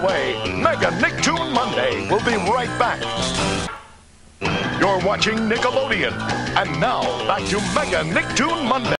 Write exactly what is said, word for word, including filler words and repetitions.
away, Mega Nicktoon Monday will be right back. You're watching Nickelodeon. And now, back to Mega Nicktoon Monday.